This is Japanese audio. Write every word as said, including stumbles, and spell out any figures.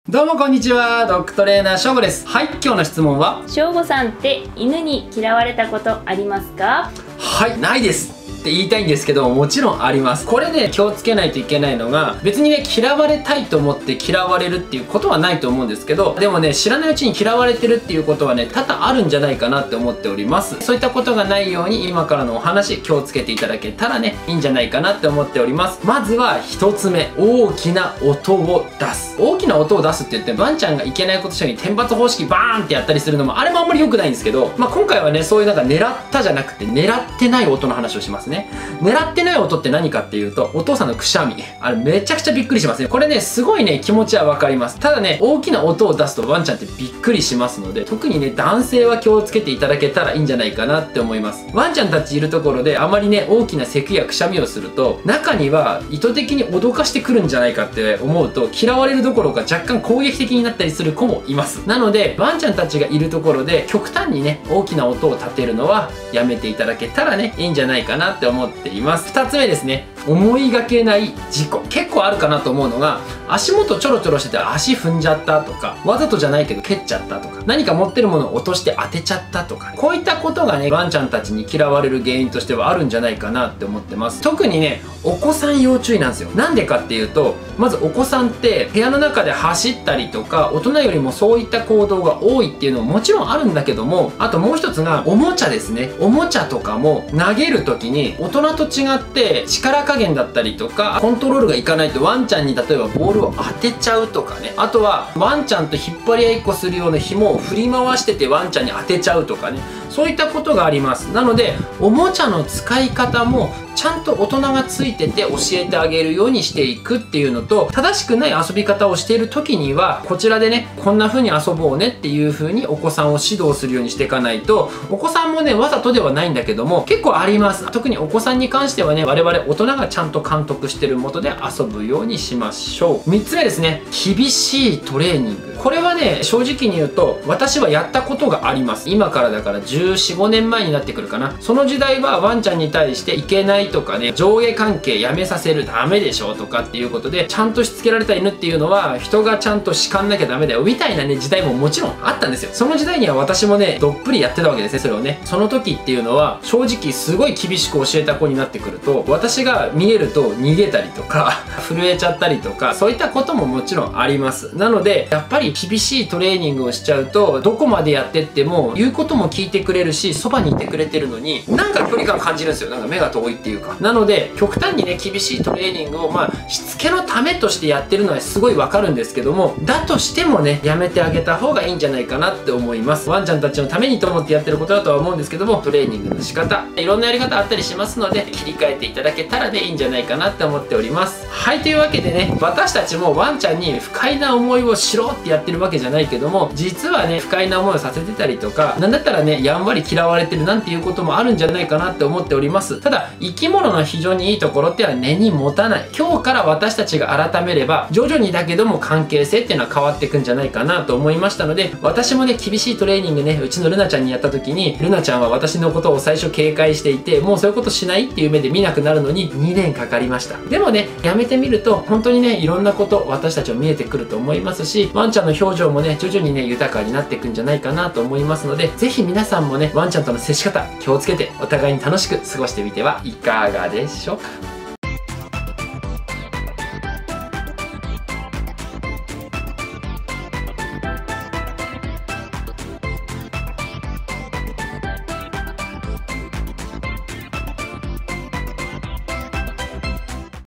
どうもこんにちは、ドッグトレーナーしょうごです。はい、今日の質問は、 しょうごさんって犬に嫌われたことありますか？ はい、ないですって言いたいんですけど、もちろんあります。これで気をつけないといけないのが、別にね、嫌われたいと思って嫌われるっていうことはないと思うんですけど、でもね、知らないうちに嫌われてるっていうことはね、多々あるんじゃないかなって思っております。そういったことがないように、今からのお話、気をつけていただけたらね、いいんじゃないかなって思っております。まずは一つ目、大きな音を出す。大きな音を出すって言って、ワンちゃんがいけないことしたように天罰方式バーンってやったりするのも、あれもあんまり良くないんですけど、まあ、今回はね、そういうなんか狙ったじゃなくて、狙ってない音の話をしますね。狙ってない音って何かっていうと、お父さんのくしゃみ。あれめちゃくちゃびっくりしますね。これね、すごいね、気持ちはわかります。ただね、大きな音を出すとワンちゃんってびっくりしますので、特にね、男性は気をつけていただけたらいいんじゃないかなって思います。ワンちゃんたちいるところで、あまりね、大きな咳やくしゃみをすると、中には意図的に脅かしてくるんじゃないかって思うと、嫌われるどころか若干攻撃的になったりする子もいます。なので、ワンちゃんたちがいるところで、極端にね、大きな音を立てるのはやめていただけたらね、いいんじゃないかなって思っています。ふたつめですね、思いがけない事故。結構あるかなと思うのが、足元ちょろちょろしてて足踏んじゃったとか、わざとじゃないけど蹴っちゃったとか、何か持ってるものを落として当てちゃったとか、こういったことがね、ワンちゃんたちに嫌われる原因としてはあるんじゃないかなって思ってます。特にね、お子さん要注意なんですよ。なんでかっていうと、まずお子さんって部屋の中で走ったりとか、大人よりもそういった行動が多いっていうのももちろんあるんだけども、あともう一つがおもちゃですね。おもちゃとかも投げる時に大人と違って力加減だったりとかコントロールがいかないとワンちゃんに例えばボールを当てちゃうとかね、あとはワンちゃんと引っ張り合いっこするような紐を振り回しててワンちゃんに当てちゃうとかね、そういったことがあります。なのでおもちゃの使い方もちゃんと大人がついてて教えてあげるようにしていくっていうのと、正しくない遊び方をしている時にはこちらでね、こんな風に遊ぼうねっていう風にお子さんを指導するようにしていかないと、お子さんもね、わざとではないんだけども結構あります。特にお子さんに関してはね、我々大人がちゃんと監督してるもとで遊ぶようにしましょう。みっつめですね、厳しいトレーニング。これはね、正直に言うと私はやったことがあります。今からだからじゅうよん、ごねんまえになってくるかな。その時代はワンちゃんに対していけないとかね、上下関係やめさせるダメでしょとかっていうことでちゃんとしつけられた犬っていうのは人がちゃんと叱んなきゃダメだよみたいなね、時代ももちろんあったんですよ。その時代には私もね、どっぷりやってたわけですね、それをね。その時っていうのは正直すごい厳しく教えた子になってくると、私が見えると逃げたりとか震えちゃったりとか、そういったことももちろんあります。なのでやっぱり厳しいトレーニングをしちゃうと、どこまでやってっても言うことも聞いてくれるし、そばにいてくれてるのになんか距離感感じるんですよ。なんか目が遠いっていうか。なので極端にね、厳しいトレーニングをまあしつけのためとしてやってるのはすごいわかるんですけども、だとしてもね、やめてあげた方がいいんじゃないかなって思います。ワンちゃんたちのためにと思ってやってることだとは思うんですけども、トレーニングの仕方いろんなやり方あったりしますので、切り替えていただけたらね、いいんじゃないかなって思っております。はい、というわけでね、私たちもワンちゃんに不快な思いをしろってやってるわけじゃないけども、実はね、不快な思いをさせてたりとか、なんだったらね、やんわり嫌われてるなんていうこともあるんじゃないかなって思っております。ただ生き物の非常にいいところっていうのは根に持たない。今日から私たちが改めれば徐々にだけども関係性っていうのは変わっていくんじゃないかなと思いましたので、私もね、厳しいトレーニングね、うちのルナちゃんにやった時に、ルナちゃんは私のことを最初警戒していて、もうそういうことしないっていう目で見なくなるのににねんかかりました。でもね、やめてみると本当にね、いろんなこと私たちも見えてくると思いますし、ワンちゃんの表情もね、徐々にね、豊かになっていくんじゃないかなと思いますので、ぜひ皆さんもね、ワンちゃんとの接し方気をつけてお互いに楽しく過ごしてみてはいかがでしょうか。